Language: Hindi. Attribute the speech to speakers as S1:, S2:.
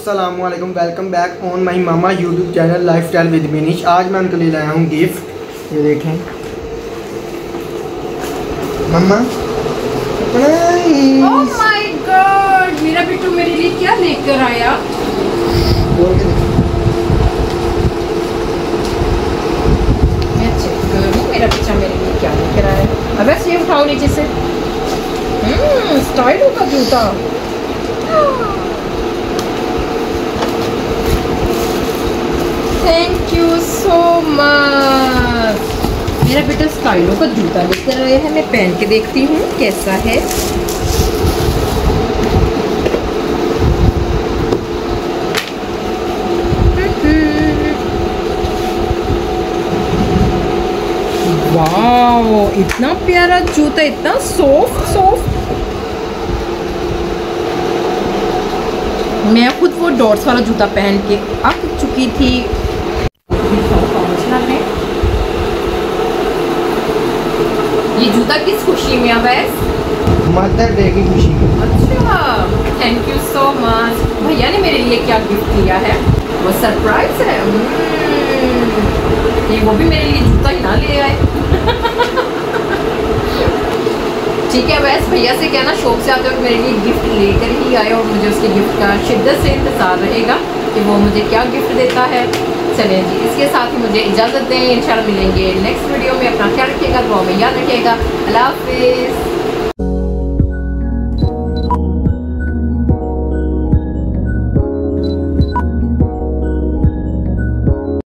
S1: अस्सलामुअलैकुम, वेलकम बैक ऑन माई मामा YouTube channel lifestyle with Minish. आज मैं उनके लिए लाया हूँ गिफ्ट। ये देखें मम्मा।
S2: ओह माय गॉड, मेरा बिट्टू मेरे लिए क्या लेकर आया? मैं चेक करूँ मेरा बच्चा मेरे लिए क्या लेकर आया। अब ऐसे ये उठाओ नीचे से। स्टाइल का जूता। Thank you so much. मेरा बेटा स्टाइलों का जूता लेकर आया है। मैं पहन के देखती हूँ कैसा है। वाओ, इतना प्यारा जूता, इतना सॉफ्ट। मैं खुद वो डॉट्स वाला जूता पहन के अक चुकी थी। ये जूता किस खुशी में अब है?
S1: मदर डे की खुशी में।
S2: अच्छा, थैंक यू सो मच। भैया ने मेरे लिए क्या गिफ्ट लिया है? वो सरप्राइज है। ये वो भी मेरे लिए जूता ही ना ले आए। ठीक है, वैसे भैया से कहना शौक से आते हो मेरे लिए गिफ्ट लेकर ही आए, और मुझे उसके गिफ्ट का शिद्दत से इंतज़ार रहेगा कि वो मुझे क्या गिफ्ट देता है। चलें जी, इसके साथ ही मुझे इजाज़त दें। इंशाल्लाह मिलेंगे नेक्स्ट वीडियो में। अपना ख्याल रखिएगा, दुआ में याद रखिएगा। अल्लाह हाफिज़।